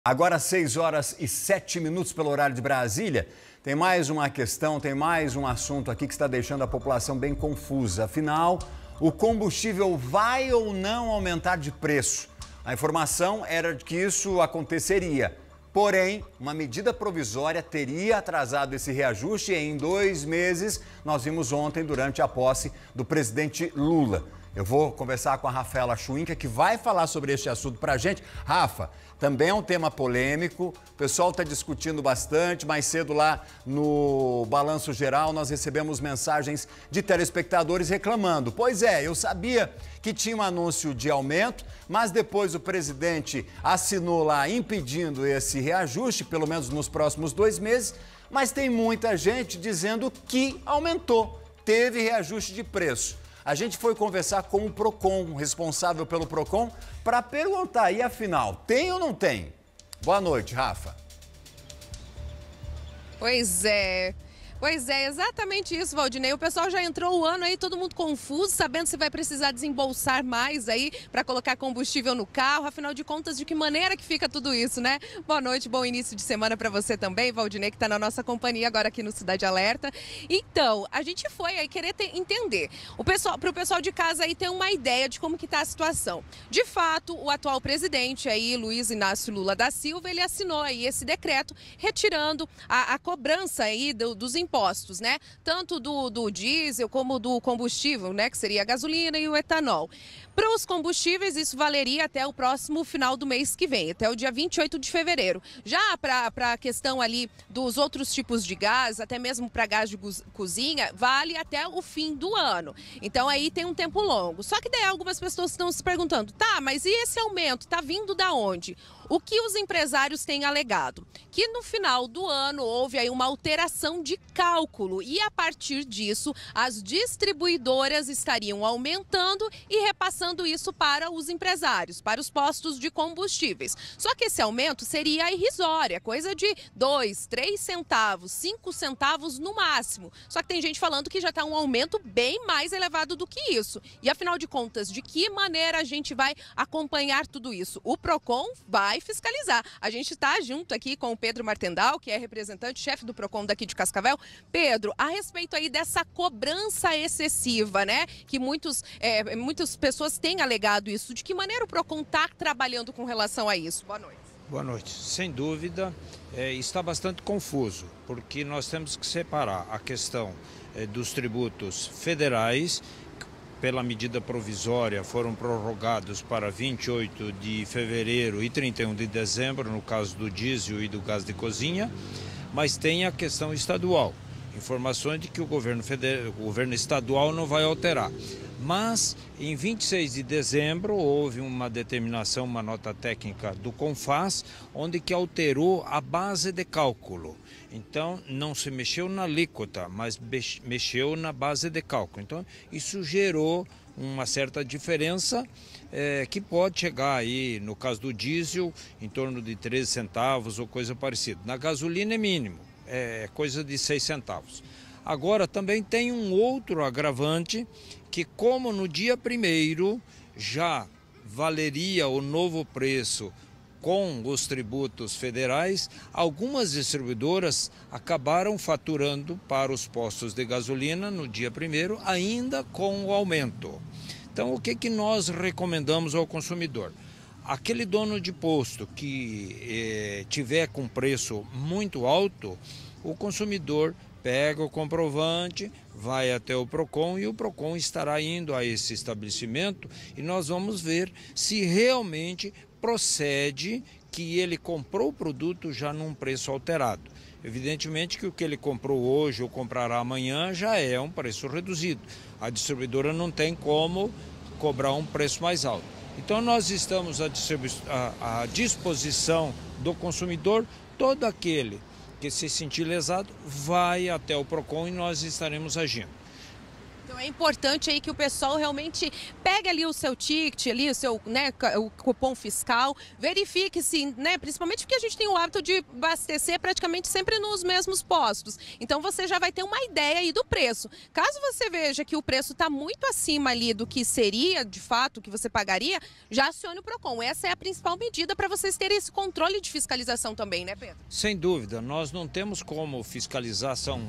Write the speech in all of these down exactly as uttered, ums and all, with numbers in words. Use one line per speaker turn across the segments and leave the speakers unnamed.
Agora seis horas e sete minutos pelo horário de Brasília. Tem mais uma questão, tem mais um assunto aqui que está deixando a população bem confusa. Afinal, o combustível vai ou não aumentar de preço? A informação era de que isso aconteceria. Porém, uma medida provisória teria atrasado esse reajuste em dois meses. Nós vimos ontem durante a posse do presidente Lula. Eu vou conversar com a Rafaela Schwinker, que vai falar sobre este assunto para a gente. Rafa, também é um tema polêmico, o pessoal está discutindo bastante. Mais cedo lá no Balanço Geral nós recebemos mensagens de telespectadores reclamando. Pois é, eu sabia que tinha um anúncio de aumento, mas depois o presidente assinou lá impedindo esse reajuste, pelo menos nos próximos dois meses, mas tem muita gente dizendo que aumentou, teve reajuste de preço. A gente foi conversar com o Procon, responsável pelo Procon, para perguntar, e afinal, tem ou não tem? Boa noite, Rafa.
Pois é. Pois é, exatamente isso, Valdinei. O pessoal já entrou o ano aí, todo mundo confuso, sabendo se vai precisar desembolsar mais aí para colocar combustível no carro. Afinal de contas, de que maneira que fica tudo isso, né? Boa noite, bom início de semana para você também, Valdinei, que está na nossa companhia agora aqui no Cidade Alerta. Então, a gente foi aí querer ter, entender, o pessoal, para o pessoal de casa aí ter uma ideia de como que está a situação. De fato, o atual presidente aí, Luiz Inácio Lula da Silva, ele assinou aí esse decreto retirando a, a cobrança aí do, dos impostos. Impostos, né? Tanto do, do diesel como do combustível, né? Que seria a gasolina e o etanol. Para os combustíveis, isso valeria até o próximo final do mês que vem, até o dia vinte e oito de fevereiro. Já para a questão ali dos outros tipos de gás, até mesmo para gás de cozinha, vale até o fim do ano. Então aí tem um tempo longo. Só que daí algumas pessoas estão se perguntando, tá, mas e esse aumento? Tá vindo da onde? O que os empresários têm alegado? Que no final do ano houve aí uma alteração de cálculo e a partir disso as distribuidoras estariam aumentando e repassando isso para os empresários, para os postos de combustíveis. Só que esse aumento seria irrisória, coisa de dois, três centavos, cinco centavos no máximo. Só que tem gente falando que já está um aumento bem mais elevado do que isso. E afinal de contas, de que maneira a gente vai acompanhar tudo isso? O Procon vai fiscalizar. A gente está junto aqui com o Pedro Martendal, que é representante, chefe do Procon daqui de Cascavel. Pedro, a respeito aí dessa cobrança excessiva, né? Que muitos, é, muitas pessoas têm alegado isso. De que maneira o Procon está trabalhando com relação a isso? Boa noite.
Boa noite. Sem dúvida, é, está bastante confuso, porque nós temos que separar a questão é, dos tributos federais, pela medida provisória, foram prorrogados para vinte e oito de fevereiro e trinta e um de dezembro, no caso do diesel e do gás de cozinha, mas tem a questão estadual. Informações de que o governo, federal, o governo estadual não vai alterar. Mas, em vinte e seis de dezembro, houve uma determinação, uma nota técnica do CONFAS, onde que alterou a base de cálculo. Então, não se mexeu na alíquota, mas mexeu na base de cálculo. Então, isso gerou uma certa diferença é, que pode chegar aí, no caso do diesel, em torno de treze centavos ou coisa parecida. Na gasolina é mínimo, é coisa de seis centavos. Agora, também tem um outro agravante, que como no dia primeiro já valeria o novo preço com os tributos federais, algumas distribuidoras acabaram faturando para os postos de gasolina no dia primeiro, ainda com o aumento. Então, o que, que nós recomendamos ao consumidor? Aquele dono de posto que eh, tiver com preço muito alto, o consumidor pega o comprovante, vai até o Procon e o Procon estará indo a esse estabelecimento e nós vamos ver se realmente procede que ele comprou o produto já num preço alterado. Evidentemente que o que ele comprou hoje ou comprará amanhã já é um preço reduzido. A distribuidora não tem como cobrar um preço mais alto. Então nós estamos à, à, à disposição do consumidor, todo aquele que se sentir lesado vai até o Procon e nós estaremos agindo.
Então é importante aí que o pessoal realmente pegue ali o seu ticket, ali o seu, né, o cupom fiscal, verifique se, né, principalmente porque a gente tem o hábito de abastecer praticamente sempre nos mesmos postos. Então você já vai ter uma ideia aí do preço. Caso você veja que o preço está muito acima ali do que seria, de fato, que você pagaria, já acione o Procon. Essa é a principal medida para vocês terem esse controle de fiscalização também, né, Pedro?
Sem dúvida, nós não temos como fiscalizar, são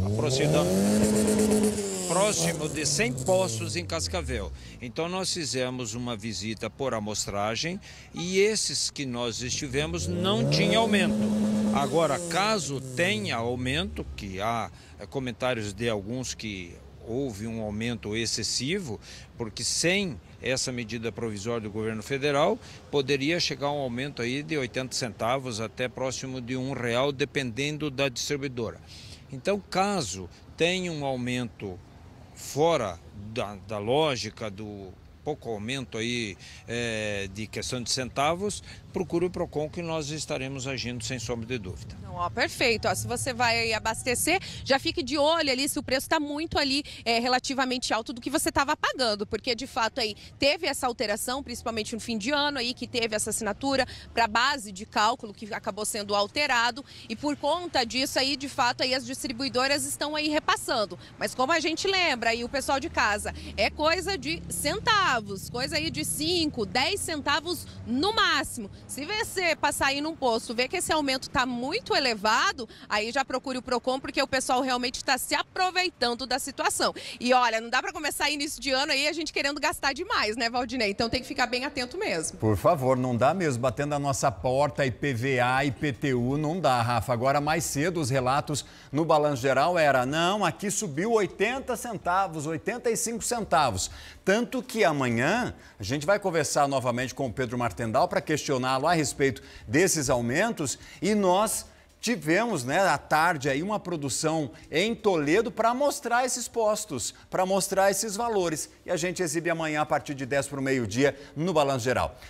aproximadamente próximo de cem postos em Cascavel. Então nós fizemos uma visita por amostragem e esses que nós estivemos não tinha aumento. Agora, caso tenha aumento, que há comentários de alguns que houve um aumento excessivo, porque sem essa medida provisória do governo federal, poderia chegar a um aumento aí de oitenta centavos até próximo de um real, dependendo da distribuidora. Então, caso tenha um aumento fora da, da lógica do pouco aumento aí é, de questão de centavos, procure o Procon que nós estaremos agindo sem sombra de dúvida.
Não, ó, perfeito. Ó, se você vai abastecer, já fique de olho ali se o preço está muito ali é, relativamente alto do que você estava pagando, porque de fato aí teve essa alteração, principalmente no fim de ano aí, que teve essa assinatura para base de cálculo que acabou sendo alterado e por conta disso aí, de fato, aí as distribuidoras estão aí repassando. Mas como a gente lembra aí, o pessoal de casa, é coisa de centavos, coisa aí de cinco, dez centavos no máximo. Se você passar aí num posto, ver que esse aumento está muito elevado, aí já procure o Procon, porque o pessoal realmente está se aproveitando da situação. E olha, não dá para começar início de ano aí a gente querendo gastar demais, né, Valdinei? Então tem que ficar bem atento mesmo.
Por favor, não dá mesmo. Batendo a nossa porta, I P V A, I P T U, não dá, Rafa. Agora, mais cedo, os relatos no Balanço Geral era, não, aqui subiu oitenta centavos, oitenta e cinco centavos. Tanto que amanhã a gente vai conversar novamente com o Pedro Martendal para questioná-lo a respeito desses aumentos e nós tivemos, né, à tarde aí uma produção em Toledo para mostrar esses postos, para mostrar esses valores. E a gente exibe amanhã a partir de dez para o meio-dia no Balanço Geral.